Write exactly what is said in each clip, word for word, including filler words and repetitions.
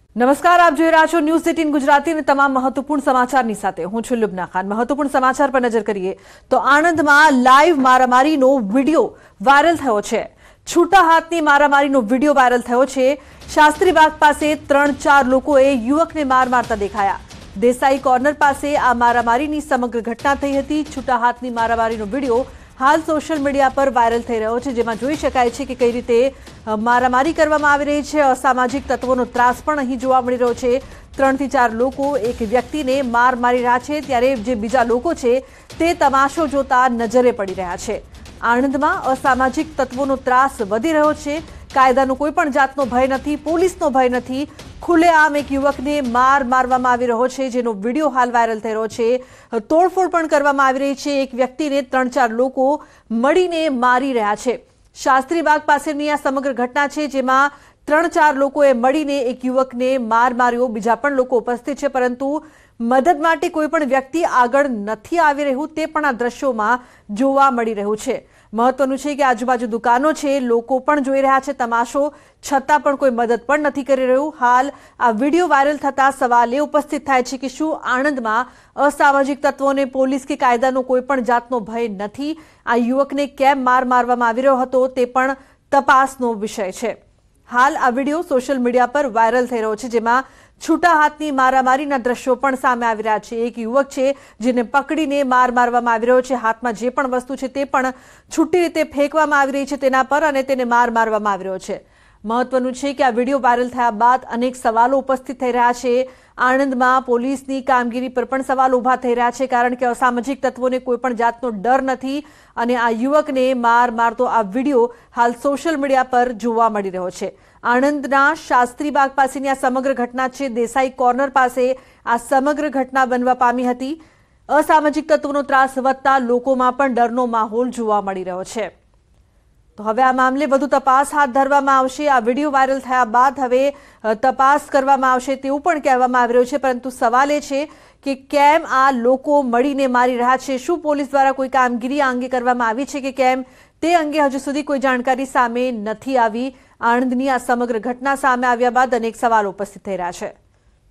નમસ્કાર, આપ જોઈ રહ્યા છો ન્યૂઝ એટીન ગુજરાતી અને તમામ મહત્વપૂર્ણ સમાચારની સાથે હું છું લુબના ખાન। મહત્વપૂર્ણ સમાચાર પર નજર કરીએ તો આણંદમાં લાઈવ મારામારીનો વિડીયો વાયરલ થયો છે। છૂટા હાથની મારામારીનો વિડીયો વાયરલ થયો છે। શાસ્ત્રીબાગ પાસે ત્રણ ચાર લોકોએ યુવકને માર મારતા દેખાયા। દેસાઈ કોર્નર પાસે આ મારામારીની સમગ્ર ઘટના થઈ હતી। છૂટા હાથની મારામારીનો વિડીયો हाल सोशल मीडिया पर वायरल थई रह्यो छे, जेमां जोई शकाय छे के कई रीते मारामारी करवामां आवी रही छे। असामाजिक तत्वोनो त्रास पण અહીં જોવા મળી રહ્યો છે। ત્રણ થી ચાર લોકો એક વ્યક્તિને માર મારી રહ્યા છે, ત્યારે જે બીજા લોકો છે તે તમાશો જોતા નજરે પડી રહ્યા છે। આણંદમાં અસામાજિક તત્વોનો ત્રાસ વધી રહ્યો છે। કાયદાનો કોઈ પણ જાતનો ભય નથી, પોલીસનો ભય નથી। ખુલ્લેઆમ એક યુવકને માર મારવામાં આવી રહ્યો છે, જેનો વિડીયો હાલ વાયરલ થઈ રહ્યો છે। તોડફોડ પણ કરવામાં આવી રહી છે। એક વ્યક્તિને ત્રણ ચાર લોકો મળીને મારી રહ્યા છે। શાસ્ત્રીબાગ પાસેની આ સમગ્ર ઘટના છે, જેમાં ત્રણ ચાર લોકોએ મળીને એક યુવકને માર માર્યો। બીજા પણ લોકો ઉપસ્થિત છે, પરંતુ મદદ માટે કોઈ પણ વ્યક્તિ આગળ નથી આવી રહ્યું, તે પણ આ દ્રશ્યોમાં જોવા મળી રહ્યું છે। મહત્વનું છે કે આજુબાજુ દુકાનો છે, લોકો પણ જોઈ રહ્યા છે તમાશો, છતાં પણ કોઈ મદદ પણ નથી કરી રહ્યું। હાલ આ વિડીયો વાયરલ થતા સવાલ એ ઉપસ્થિત થાય છે કે શું આણંદમાં અસામાજિક તત્વોને પોલીસ કે કાયદાનો કોઈ પણ જાતનો ભય નથી? આ યુવકને કેમ માર મારવામાં આવી રહ્યો હતો તે પણ તપાસનો વિષય છે। હાલ આ વિડીયો સોશિયલ મીડિયા પર વાયરલ થઈ રહ્યો છે, જેમાં છૂટા હાથની મારામારીના દ્રશ્યો પણ સામે આવી રહ્યા છે। એક યુવક છે જેને પકડીને માર મારવામાં આવી રહ્યો છે। હાથમાં જે પણ વસ્તુ છે તે પણ છૂટી રીતે ફેંકવામાં આવી રહી છે તેના પર, અને તેને માર મારવામાં આવી રહ્યો છે। મહત્વનું છે કે આ વિડીયો વાયરલ થયા બાદ અનેક સવાલો ઉપસ્થિત થઈ રહ્યા છે। આણંદમાં પોલીસની કામગીરી પર પણ સવાલ ઉભા થઈ રહ્યા છે, કારણ કે અસામાજિક તત્વોને કોઈ પણ જાતનો ડર નથી, અને આ યુવકને માર મારતો આ વિડીયો હાલ સોશિયલ મીડિયા પર જોવા મળી રહ્યો છે। આણંદના શાસ્ત્રીબાગ પાસેની આ સમગ્ર ઘટના છે। દેસાઈ કોર્નર પાસે આ સમગ્ર ઘટના બનવા પામી હતી। અસામાજિક તત્વોનો ત્રાસ વધતા લોકોમાં પણ ડરનો માહોલ જોવા મળી રહ્યો છે। તો હવે આ મામલે વધુ તપાસ હાથ ધરવામાં આવશે। આ વિડીયો વાયરલ થયા બાદ હવે તપાસ કરવામાં આવશે તેવું પણ કહેવામાં આવી રહ્યું છે, પરંતુ સવાલ એ છે કે કેમ આ લોકો મળીને મારી રહ્યા છે? શું પોલીસ દ્વારા કોઈ કામગીરી આ અંગે કરવામાં આવી છે કે કેમ, તે અંગે હજુ સુધી કોઈ જાણકારી સામે નથી આવી। આણંદની આ સમગ્ર ઘટના સામે આવ્યા બાદ અનેક સવાલો ઉપસ્થિત થઈ રહ્યા છે।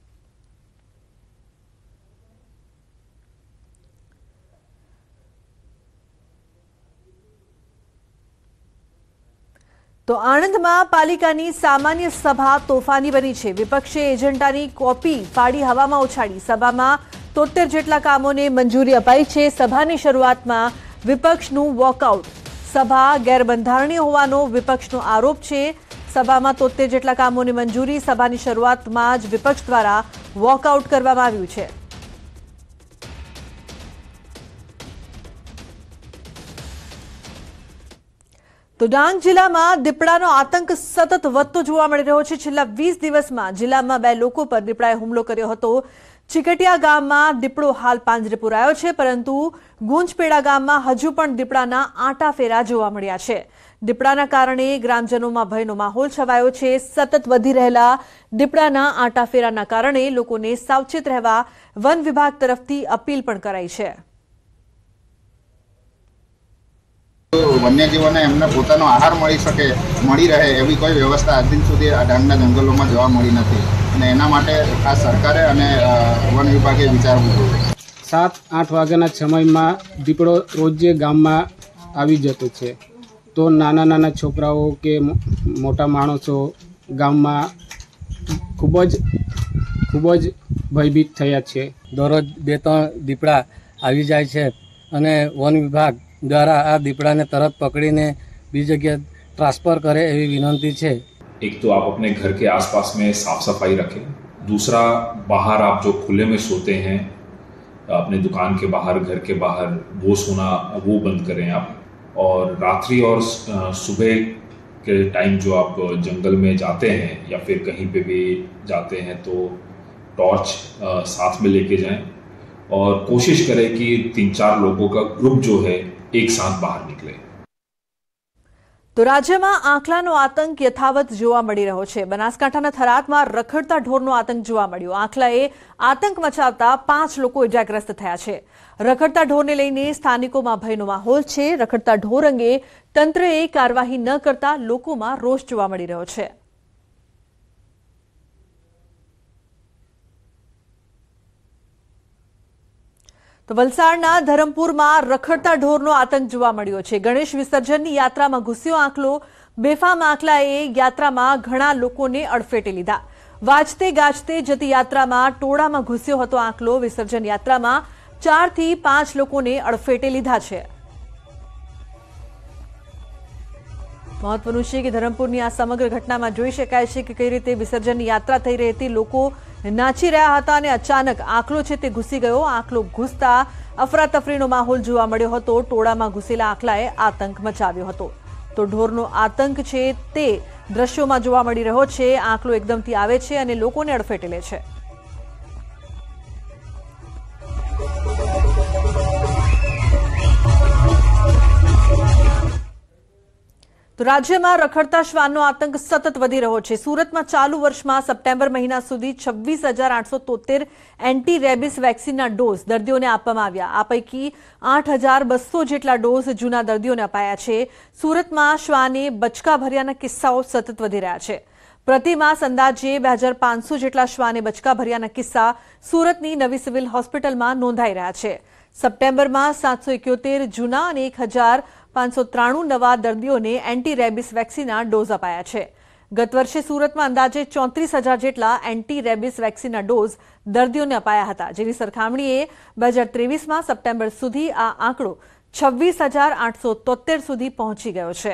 તો આણંદમાં પાલિકાની સામાન્ય સભા તોફાની બની છે। વિપક્ષે એજન્ડાની કોપી ફાડી હવામાં ઉછાળી। સભામાં તોતેર જેટલા કામોને મંજૂરી અપાઈ છે। સભાની શરૂઆતમાં વિપક્ષનું વોકઆઉટ। સભા ગેરબંધારણીય હોવાનો વિપક્ષનો આરોપ છે। સભામાં તોતેર જેટલા કામોની મંજૂરી। સભાની શરૂઆતમાં જ વિપક્ષ દ્વારા વોકઆઉટ કરવામાં આવ્યું છે। તો ડાંગ જિલ્લામાં દીપડાનો આતંક સતત વધતો જોવા મળી રહ્યો છે। છેલ્લા વીસ દિવસમાં જિલ્લામાં બે લોકો પર દીપડાએ હુમલો કર્યો હતો। ચીકટિયા ગામમાં દીપડો હાલ પાંજરે પુરાયો છે, પરંતુ ગુંજપેડા ગામમાં હજુ પણ દીપડાના આંટા ફેરા જોવા મળ્યા છે। દીપડાના કારણે ગ્રામજનોમાં ભયનો માહોલ છવાયો છે। સતત વધી રહેલા દીપડાના આંટા ફેરાના કારણે લોકોને સાવચેત રહેવા વન વિભાગ તરફથી અપીલ પણ કરાઈ છે। વન્યજીવોને એમને પોતાનો આહાર મળી શકે, મળી રહે એવી કોઈ વ્યવસ્થા આજ દિન સુધી આ ડાંગના જંગલોમાં જોવા મળી નથી, અને એના માટે ખાસ સરકારે અને વન વિભાગે વિચારવું જોઈએ। સાત આઠ વાગ્યાના સમયમાં દીપડો રોજે ગામમાં આવી જતો છે, તો નાના નાના છોકરાઓ કે મોટા માણસો ગામમાં ખૂબ જ ખૂબ જ ભયભીત થયા છે। દરરોજ બે ત્રણ દીપડા આવી જાય છે, અને વન વિભાગ દ્વારા આ દીपड़ा तरत पकड़ीने बीजी जगह ट्रांसफर करे एवी विनंती है। एक तो आप अपने घर के आसपास में साफ सफाई रखें। दूसरा, बाहर आप जो खुले में सोते हैं, अपने दुकान के बाहर, घर के बाहर, वो सोना वो बंद करें आप। और रात्रि और सुबह के टाइम जो आप जंगल में जाते हैं या फिर कहीं पे भी जाते हैं तो टॉर्च साथ में लेके जाएं, और कोशिश करें कि तीन चार लोगों का ग्रुप जो है एक साथ बाहर निकले। તો રાજ્યમાં આંખલાનો આતંક યથાવત જોવા મળી રહ્યો છે। બનાસકાંઠાના થરાદમાં રખડતા ઢોરનો આતંક જોવા મળ્યો। આંખલાએ આતંક મચાવતા પાંચ લોકો ઇજાગ્રસ્ત થયા છે। રખડતા ઢોરને લઈને સ્થાનિકોમાં ભયનો માહોલ છે। રખડતા ઢોર અંગે તંત્રએ કાર્યવાહી ન કરતા લોકોમાં રોષ જોવા મળી રહ્યો છે। તો વલસાડના ધરમપુરમાં રખડતા ઢોરનો આતંક જોવા મળ્યો છે। ગણેશ વિસર્જનની યાત્રામાં ઘૂસ્યો આંકલો। બેફામ આંકલાએ યાત્રામાં ઘણા લોકોને અડફેટે લીધા। વાજતે ગાજતે જતી યાત્રામાં ટોળામાં ઘૂસ્યો હતો આંકલો। વિસર્જન યાત્રામાં ચારથી પાંચ લોકોને અડફેટે લીધા છે। મહત્વનું છે કે ધરમપુરની આ સમગ્ર ઘટનામાં જોઈ શકાય છે કે કઈ રીતે વિસર્જનની યાત્રા થઈ રહી હતી। લોકો નાચી રહ્યા હતા અને અચાનક આંકલો છે તે ઘૂસી ગયો। આંકલો ઘૂસતા અફરાતફરીનો માહોલ જોવા મળ્યો હતો। ટોળામાં ઘૂસેલા આંકલાએ આતંક મચાવ્યો હતો। તો ઢોરનો આતંક છે તે દ્રશ્યોમાં જોવા મળી રહ્યો છે। આંકલો એકદમથી આવે છે અને લોકોને અડફેટે લે છે। તો રાજ્યમાં રખડતા શ્વાનનો આતંક સતત વધી રહ્યો છે। સુરતમાં ચાલુ વર્ષમાં સપ્ટેમ્બર મહિના સુધી છવ્વીસ હજાર આઠસો તોતેર એન્ટી રેબિસ વેક્સિનના ડોઝ દર્દીઓને આપવામાં આવ્યા। આ પૈકી આઠ હજાર બસો જેટલા ડોઝ જૂના દર્દીઓને અપાયા છે। સુરતમાં શ્વાને બચકા ભર્યાના કિસ્સાઓ સતત વધી રહ્યા છે। પ્રતિ માસ અંદાજે બે હજાર પાંચસો જેટલા શ્વાને બચકા ભર્યાના કિસ્સા સુરતની નવી સિવિલ હોસ્પિટલમાં નોંધાઈ રહ્યા છે। સપ્ટેમ્બરમાં સાતસો એક્યોતેર જૂના અને એક હજાર પાંચસો ત્રાણું નવા દર્દીઓને એન્ટી રેબિસ વેક્સિનના ડોઝ અપાયા છે। ગત વર્ષે સુરતમાં અંદાજે ચોત્રીસ હજાર જેટલા એન્ટી રેબિસ વેક્સિનના ડોઝ દર્દીઓને અપાયા હતા, જેની સરખામણીએ બે હજાર ત્રેવીસમાં સપ્ટેમ્બર સુધી આ આંકડો છવ્વીસ હજાર આઠસો તોતેર સુધી પહોંચી ગયો છે।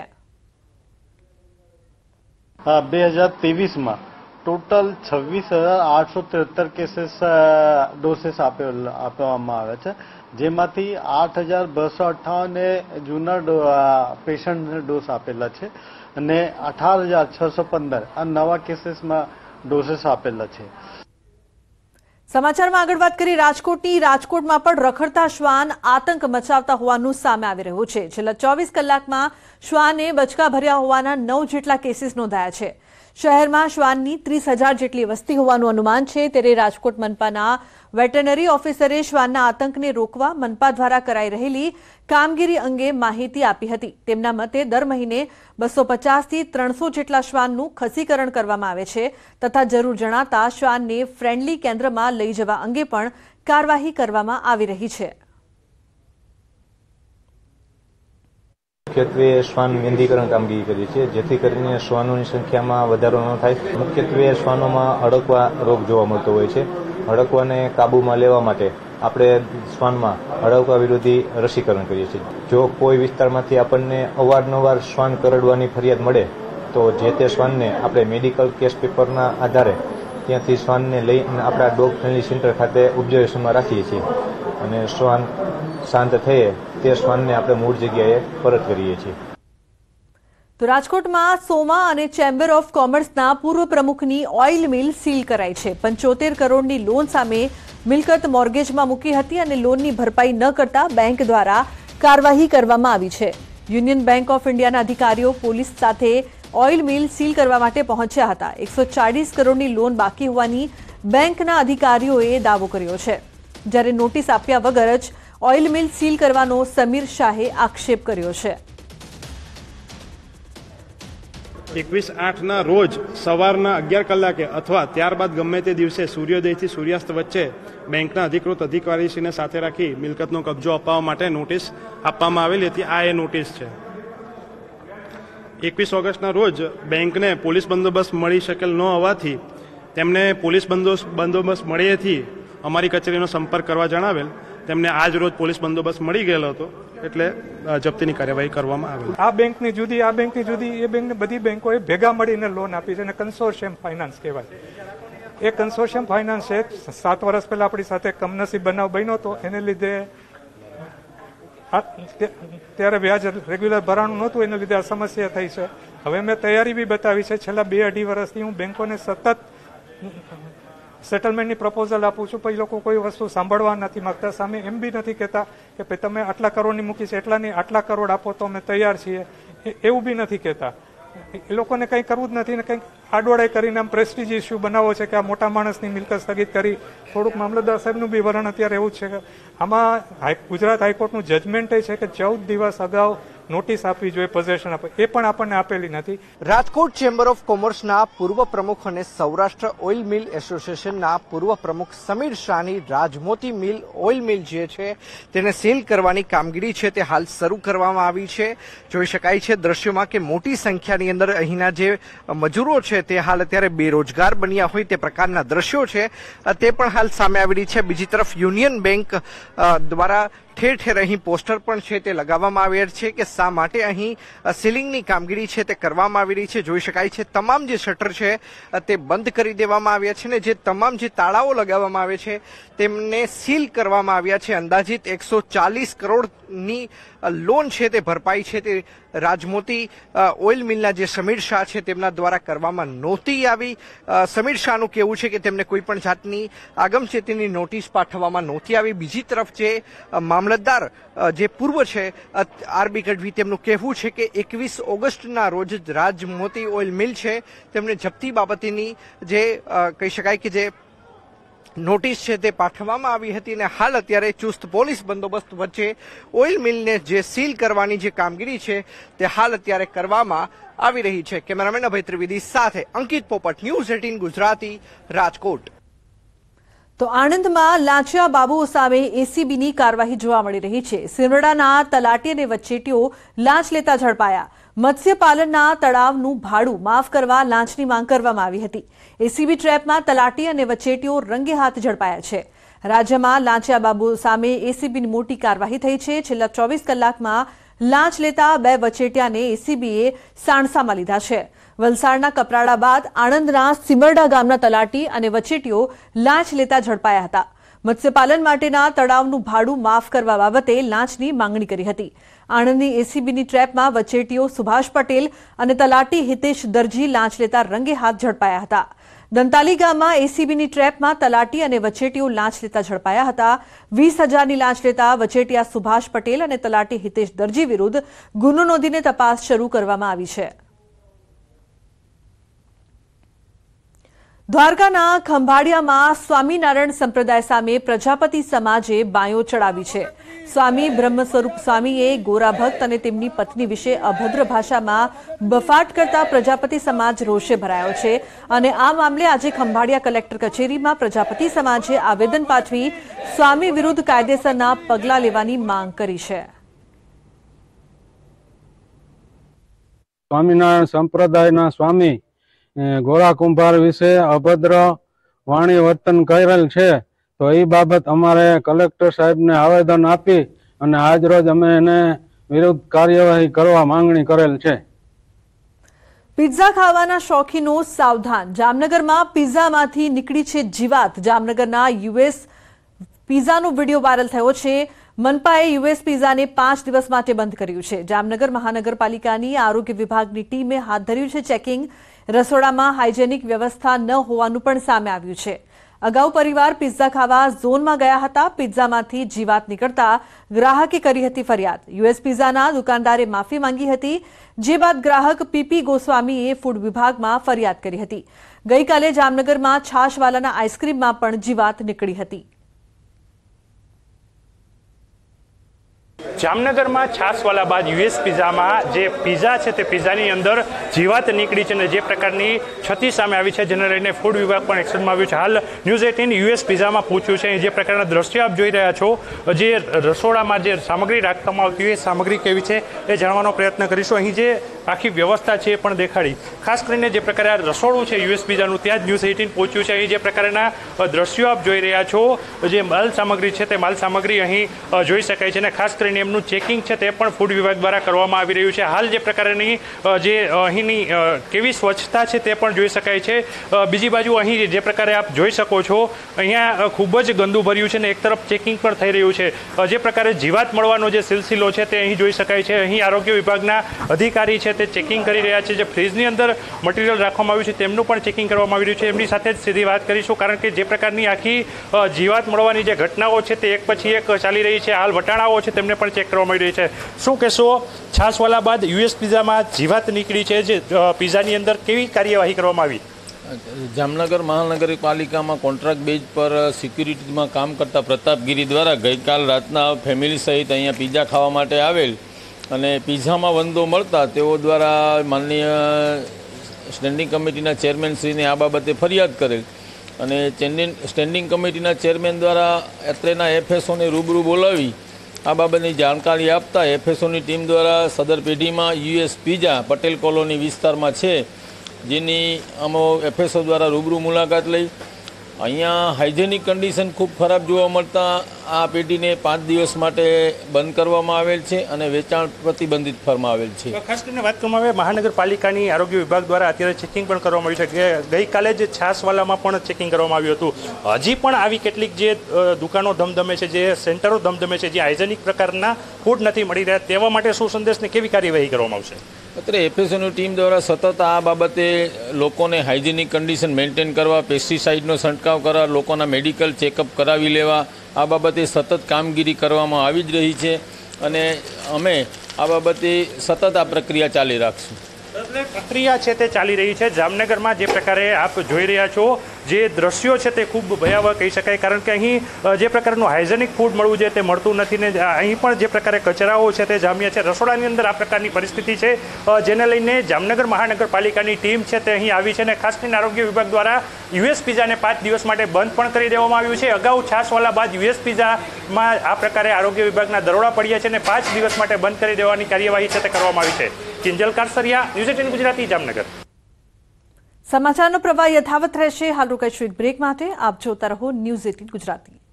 બે હજાર ત્રેવીસમાં ટોટલ છવ્વીસ હજાર આઠસો ત્રેહત્તર કેસીસ ડોસીસ આપવામાં આવ્યા છે, જેમાંથી આઠ હજાર બસો અઠ્ઠાવન જૂના પેશન્ટને ડોઝ આપેલા છે અને અઢાર હજાર છસો પંદર આ નવા કેસીસમાં ડોઝીસ આપેલા છે। સમાચારમાં આગળ વાત કરી રાજકોટની। રાજકોટમાં પણ રખડતા શ્વાન આતંક મચાવતા હોવાનું સામે આવી રહ્યું છે। છેલ્લા ચોવીસ કલાકમાં શ્વાને બચકા ભર્યા હોવાના નવ જેટલા કેસીસ નોંધાયા છે। શહેરમાં શ્વાનની ત્રીસ હજાર જેટલી વસ્તી હોવાનું અનુમાન છે, ત્યારે રાજકોટ મનપાના વેટરનરી ઓફિસરે શ્વાનના આતંકને રોકવા મનપા દ્વારા કરાઈ રહેલી કામગીરી અંગે માહિતી આપી હતી। તેમના મતે દર મહિને બસો પચાસથી ત્રણસો જેટલા શ્વાનનું ખસીકરણ કરવામાં આવે છે તથા જરૂર જણાતા શ્વાનને ફ્રેન્ડલી કેન્દ્રમાં લઈ જવા અંગે પણ કાર્યવાહી કરવામાં આવી રહી છે। મુખ્યત્વે શ્વાન વેંધીકરણ કામગીરી કરીએ છીએ, જેથી કરીને શ્વાનોની સંખ્યામાં વધારો ન થાય। મુખ્યત્વે શ્વાનોમાં હડકવા રોગ જોવા મળતો હોય છે। હડકવાને કાબૂમાં લેવા માટે આપણે શ્વાનમાં હડકવા વિરોધી રસીકરણ કરીએ છીએ। જો કોઈ વિસ્તારમાંથી આપણને અવારનવાર શ્વાન કરડવાની ફરિયાદ મળે તો જે તે શ્વાનને આપણે મેડિકલ કેસ પેપરના આધારે ત્યાંથી શ્વાનને લઈ આપણા ડોગ ફ્રેન્ડલી સેન્ટર ખાતે ઓબ્ઝર્વેશનમાં રાખીએ છીએ અને શ્વાન શાંત થયે તે શ્વાનને આપણે મૂળ જગ્યાએ પરત કરીએ છીએ। તો રાજકોટમાં સોમા અને ચેમ્બર ઓફ કોમર્સના પૂર્વ પ્રમુખની ઓઇલ મિલ સીલ કરાઈ છે। પંચોતેર કરોડની લોન સામે મિલકત મોર્ગેજમાં મૂકી હતી અને લોનની ભરપાઈ ન કરતા બેંક દ્વારા કાર્યવાહી કરવામાં આવી છે। યુનિયન બેંક ઓફ ઇન્ડિયાના અધિકારીઓ પોલીસ સાથે ઓઇલ મિલ સીલ કરવા માટે પહોંચ્યા હતા। એકસો ચાલીસ કરોડની લોન બાકી હોવાની બેંકના અધિકારીઓએ દાવો કર્યો છે, જ્યારે નોટિસ આપ્યા વગર જ ઓઇલ મિલ સીલ કરવાનો સમીર શાહે આક્ષેપ કર્યો છે। એકવીસ આઠના રોજ સવારના અગિયાર કલાકે અથવા ત્યારબાદ ગમે તે દિવસે સૂર્યોદયથી સૂર્યાસ્ત વચ્ચે બેંકના અધિકૃત અધિકારીશ્રીને સાથે રાખી મિલકતનો કબજો અપાવવા માટે નોટિસ આપવામાં આવેલી હતી। આ એ નોટિસ છે। એકવીસ ઓગસ્ટના રોજ બેંકને પોલીસ બંદોબસ્ત મળી શકેલ ન હોવાથી તેમને પોલીસ બંદોબસ્ત મળ્યેથી અમારી કચેરીનો સંપર્ક કરવા જણાવેલ। તેમને આજ રોજ પોલીસ બંદોબસ્ત મળી ગયેલો હતો, એટલે જપ્તીની કાર્યવાહી કરવામાં આવી। આ બેંકની જુદી, આ બેંકની જુદી, એ બેંકને બધી બેંકોએ ભેગા મળીને લોન આપી છે અને કન્સોર્શિયમ ફાઇનાન્સ કહેવાય। એ કન્સોર્શિયમ ફાઇનાન્સ છે સાત વર્ષ પહેલા આપણી સાથે કમનસીબ બનાવ બન્યો હતો, એને લીધે ત્યારે વ્યાજ રેગ્યુલર ભરાણું નહોતું, એને લીધે આ સમસ્યા થઈ છે। હવે મેં તૈયારી બી બતાવી છે। છેલ્લા બે અઢી વર્ષથી હું બેંકોને સતત સેટલમેન્ટની પ્રપોઝલ આપું છું, પછી લોકો કોઈ વસ્તુ સાંભળવા નથી માંગતા। સામે એમ બી નથી કહેતા કે ભાઈ તમે આટલા કરોડની મૂકી છે, એટલાની આટલા કરોડ આપો તો અમે તૈયાર છીએ, એવું બી નથી કહેતા। એ લોકોને કંઈ કરવું જ નથી ને કંઈક આડોડાઈ કરીને આમ પ્રેસ્ટીજ ઇસ્યુ બનાવો છે કે આ મોટા માણસની મિલકત સ્થગિત કરી। થોડુંક મામલતદાર સાહેબનું બી વલણ અત્યારે એવું જ છે કે આમાં ગુજરાત હાઈકોર્ટનું જજમેન્ટ એ છે કે ચૌદ દિવસ અગાઉ નોટિસ આપવી જોઈએ, પોઝેશન આપે, એ પણ આપણને આપેલી નથી. રાજકોટ ચેમ્બર ઓફ કોમર્સના પૂર્વ પ્રમુખ અને સૌરાષ્ટ્ર ઓઇલ મિલ એસોસિએશનના પૂર્વ પ્રમુખ સમીર શાહની રાજમોતી મિલ ઓઇલ મિલ જે છે તેને સીલ કરવાની કામગીરી છે તે હાલ શરૂ કરવામાં આવી છે. જોઈ શકાય છે દ્રશ્યોમાં કે મોટી સંખ્યાની અંદર અહીંના જે મજૂરો છે તે હાલ અત્યારે બેરોજગાર બન્યા હોય તે પ્રકારના દ્રશ્યો છે તે પણ હાલ સામે આવી રહી છે. બીજી તરફ યુનિયન બેંક દ્વારા ઠેર ઠેર અહીં પોસ્ટર પણ છે તે લગાવવામાં આવ્યા છે કે શા માટે અહીં સીલિંગની કામગીરી છે તે કરવામાં આવી રહી છે. જોઈ શકાય છે તમામ જે શટર છે તે બંધ કરી દેવામાં આવ્યા છે ને જે તમામ જે તાળાઓ લગાવવામાં આવે છે તેમને સીલ કરવામાં આવ્યા છે. અંદાજિત એકસો ચાલીસ કરોડની લોન છે તે ભરપાઈ છે તે રાજમોતી ઓઇલ મિલના જે સમીર શાહ છે તેમના દ્વારા કરવામાં નહોતી આવી. સમીર શાહનું કહેવું છે કે તેમને કોઈ પણ જાતની આગમચેતીની નોટિસ પાઠવવામાં નહોતી આવી. બીજી તરફ જે મામલતદાર જે પૂર્વ છે આરબી ગઢવી તેમનું કહેવું છે કે એકવીસ ઓગસ્ટના રોજ રાજમોતી ઓઇલ મિલ છે તેમને જપ્તી બાબતેની જે કહી શકાય કે જે નોટિસ છે તે પાઠવવામાં આવી હતી અને હાલ અત્યારે ચુસ્ત પોલીસ બંદોબસ્ત વચ્ચે ઓઇલ મિલને જે સીલ કરવાની જે કામગીરી છે તે હાલ અત્યારે કરવામાં આવી રહી છે. કેમેરામેન અભય ત્રિવેદી સાથે અંકિત પોપટ, ન્યૂઝ એટીન ગુજરાતી, રાજકોટ. તો આણંદમાં લાંચિયા બાબુઓ સામે એસીબીની કાર્યવાહી જોવા મળી રહી છે. સિમરડાના તલાટી અને વચેટીઓ લાંચ લેતા ઝડપાયા. મત્સ્યપાલનના તળાવનું ભાડું માફ કરવા લાંચની માંગ કરવામાં આવી હતી. એસીબી ટ્રેપમાં તલાટી અને વચેટીઓ રંગે હાથ ઝડપાયા છે. રાજ્યમાં લાંચિયા બાબુઓ સામે એસીબીની મોટી કાર્યવાહી થઈ છે. છેલ્લા ચોવીસ કલાકમાં લાંચ લેતા બે વચેટિયાને એસીબીએ સાણસામાં લીધા છે. વલસાડના કપરાડા બાદ આણંદના સિમરડા ગામના તલાટી અને વચેટીઓ લાંચ લેતા ઝડપાયા હતા. મત્સ્યપાલન માટેના તળાવનું ભાડું માફ કરવા બાબતે લાંચની માંગણી કરી હતી. આણંદની એસીબીની ટ્રેપમાં વચેટીઓ સુભાષ પટેલ અને તલાટી હિતેશ દરજી લાંચ લેતા રંગે હાથ ઝડપાયા હતા. દંતાલી ગામમાં એસીબીની ટ્રેપમાં તલાટી અને વચેટીઓ લાંચ લેતા ઝડપાયા હતા. વીસ હજારની લાંચ લેતા વચેટિયા સુભાષ પટેલ અને તલાટી હિતેશ દરજી વિરુદ્ધ ગુનો નોંધીને તપાસ શરૂ કરવામાં આવી છે. દ્વારકાના ખંભાળિયામાં સ્વામિનારાયણ સંપ્રદાય સામે પ્રજાપતિ સમાજે બાયો ચડાવી છે. સ્વામી બ્રહ્મ સ્વરૂપ સ્વામીએ ગોરા ભક્ત અને તેમની પત્ની વિશે અભદ્ર ભાષામાં બફાટ કરતા પ્રજાપતિ સમાજ રોષે ભરાયો છે અને આ મામલે આજે ખંભાળિયા કલેક્ટર કચેરીમાં પ્રજાપતિ સમાજે આવેદન પાઠવી સ્વામી વિરુદ્ધ કાયદેસરના પગલાં લેવાની માંગ કરી છે. સ્વામિનારાયણ સંપ્રદાયના સ્વામી ગોરા કુંભાર વિશે અભદ્ર વાણી વર્તન કરેલ છે તો એ બાબત અમારે કલેક્ટર સાહેબને આવેદન આપી અને આજ રોજ અમે એને વિરુદ્ધ કાર્યવાહી કરવા માંગણી કરેલ છે. પિઝા ખાવાના શોખીનો સાવધાન. જામનગરમાં પિઝામાંથી નીકળી છે જીવાત. જામનગરના યુએસ પિઝાનો વિડીયો વાયરલ થયો છે. મનપાએ યુએસ પિઝાને પાંચ દિવસ માટે બંધ કર્યું છે. જામનગર મહાનગરપાલિકાની આરોગ્ય વિભાગની ટીમે હાથ ધર્યું છે ચેકિંગ. રસોડામાં હાઇજેનિક વ્યવસ્થા ન હોવાનું પણ સામે આવ્યું છે. અગાઉ પરિવાર પિઝા ખાવા ઝોનમાં ગયા હતા. પિઝામાંથી જીવાત નીકળતા ગ્રાહકે કરી હતી ફરિયાદ. યુએસ પિઝાના દુકાનદારે માફી માંગી હતી, જે બાદ ગ્રાહક પીપી ગોસ્વામીએ ફૂડ વિભાગમાં ફરિયાદ કરી હતી. ગઈકાલે જામનગરમાં છાશવાલાના આઈસ્ક્રીમમાં પણ જીવાત નીકળી હતી. જામનગરમાં છાસવાલા બાદ યુએસ પિઝામાં જે પિઝા છે તે પિઝાની અંદર જીવાત નીકળી છે અને જે પ્રકારની ક્ષતિ સામે આવી છે જેને લઈને ફૂડ વિભાગ પણ એક્શનમાં આવ્યું છે. હાલ ન્યૂઝ એટીન યુએસ પિઝામાં પૂછ્યું છે. જે પ્રકારના દ્રશ્યો આપ જોઈ રહ્યા છો, જે રસોડામાં જે સામગ્રી રાખવામાં આવતી હોય એ સામગ્રી કેવી છે એ જાણવાનો પ્રયત્ન કરીશું. અહીં જે આખી વ્યવસ્થા છે એ પણ દેખાડી. ખાસ કરીને જે પ્રકારે આ રસોડું છે યુએસ પિઝાનું, ત્યાં જ ન્યૂઝ એટીન પહોંચ્યું છે. અહીં જે પ્રકારના દ્રશ્યો આપ જોઈ રહ્યા છો, જે માલ સામગ્રી છે તે માલ સામગ્રી અહીં જોઈ શકાય છે અને ખાસ કરીને એમનું ચેકિંગ છે તે પણ ફૂડ વિભાગ દ્વારા કરવામાં આવી રહ્યું છે. હાલ જે પ્રકારની જે અહીંની કેવી સ્વચ્છતા છે તે પણ જોઈ શકાય છે. બીજી બાજુ અહીં જે પ્રકારે આપ જોઈ શકો છો, અહીંયા ખૂબ જ ગંદુ ભર્યું છે અને એક તરફ ચેકિંગ પણ થઈ રહ્યું છે. જે પ્રકારે જીવાત મળવાનો જે સિલસિલો છે તે અહીં જોઈ શકાય છે. અહીં આરોગ્ય વિભાગના અધિકારી છે તે ચેકિંગ કરી રહ્યા છે. જે ફ્રીજની અંદર મટીરિયલ રાખવામાં આવ્યું છે તેમનું પણ ચેકિંગ કરવામાં આવી રહ્યું છે. એમની સાથે જ સીધી વાત કરીશું, કારણ કે જે પ્રકારની આખી જીવાત મળવાની જે ઘટનાઓ છે તે એક પછી એક ચાલી રહી છે. હાલ વટાણાઓ છે તેમને પણ ચેક કરવામાં આવી રહી છે. શું કહેશો, છાસવાલા બાદ યુએસ પિઝામાં જીવાત નીકળી છે, જે પિઝાની અંદર કેવી કાર્યવાહી કરવામાં આવી? જામનગર મહાનગરપાલિકામાં કોન્ટ્રાક્ટ બેઝ પર સિક્યુરિટીમાં કામ કરતા પ્રતાપગીરી દ્વારા ગઈકાલ રાતના ફેમિલી સહિત અહીંયા પિઝા ખાવા માટે આવેલ અને પીઝામાં વંદો મળતા તેઓ દ્વારા માનનીય સ્ટેન્ડિંગ કમિટીના ચેરમેનશ્રીને આ બાબતે ફરિયાદ કરેલ અને સ્ટેન્ડિંગ કમિટીના ચેરમેન દ્વારા અત્રેના એફએસઓને રૂબરૂ બોલાવી આ બાબતની જાણકારી આપતા એફએસઓની ટીમ દ્વારા સદર પેઢીમાં યુએસ પીઝા પટેલ કોલોની વિસ્તારમાં છે, જેની અમો એફએસઓ દ્વારા રૂબરૂ મુલાકાત લઈ અહીંયા હાઇજેનિક કન્ડિશન ખૂબ ખરાબ જોવા મળતા આ પેઢીને પાંચ દિવસ માટે બંધ કરવામાં આવેલ છે અને વેચાણ પ્રતિબંધિત ફરમાવેલ છે. ખાસ કરીને વાત કરવામાં આવે મહાનગરપાલિકાની આરોગ્ય વિભાગ દ્વારા અત્યારે ચેકિંગ પણ કરવામાં આવ્યું છે કે ગઈકાલે જ છાસવાલામાં પણ ચેકિંગ કરવામાં આવ્યું હતું. હજી પણ આવી કેટલીક જે દુકાનો ધમધમે છે, જે સેન્ટરો ધમધમે છે, જે હાઇજેનિક પ્રકારના ફૂડ નથી મળી રહ્યા, તેવા માટે શું સંદેશને કેવી કાર્યવાહી કરવામાં આવશે? અત્યારે એફએસઓની ટીમ દ્વારા સતત આ બાબતે લોકોને હાઇજેનિક કન્ડિશન મેન્ટેન કરવા, પેસ્ટિસાઇડનો છંટકાવ કરવા, લોકોના મેડિકલ ચેકઅપ કરાવી લેવા, આ બાબતે સતત કામગીરી કરવામાં આવી જ રહી છે અને અમે આ બાબતે સતત આ પ્રક્રિયા ચાલી રાખશું. પ્રક્રિયા છે તે ચાલી રહી છે. જામનગરમાં જે પ્રકારે આપ જોઈ રહ્યા છો, જે દ્રશ્યો છે તે ખૂબ ભયાવહ કહી શકાય, કારણ કે અહીં જે પ્રકારનું હાઇજેનિક ફૂડ મળવું જોઈએ તે મળતું નથી ને અહીં પણ જે પ્રકારે કચરાઓ છે તે જામ્યા છે. રસોડાની અંદર આ પ્રકારની પરિસ્થિતિ છે, જેને લઈને જામનગર મહાનગરપાલિકાની ટીમ છે તે અહીં આવી છે અને ખાસ કરીને આરોગ્ય વિભાગ દ્વારા યુએસ પીઝાને પાંચ દિવસ માટે બંધ પણ કરી દેવામાં આવ્યું છે. અગાઉ છાસવાલા બાદ યુએસ પીઝામાં આ પ્રકારે આરોગ્ય વિભાગના દરોડા પડ્યા છે અને પાંચ દિવસ માટે બંધ કરી દેવાની કાર્યવાહી છે તે કરવામાં આવી છે. Kinjal Karsariya, news eighteen Gujarati, Jamnagar. સમાચારનો પ્રવાહ યથાવત રહેશે. હાલ રોકાઈશું એક બ્રેક માટે. આપ જોતા રહો ન્યૂઝ એટીન ગુજરાતી.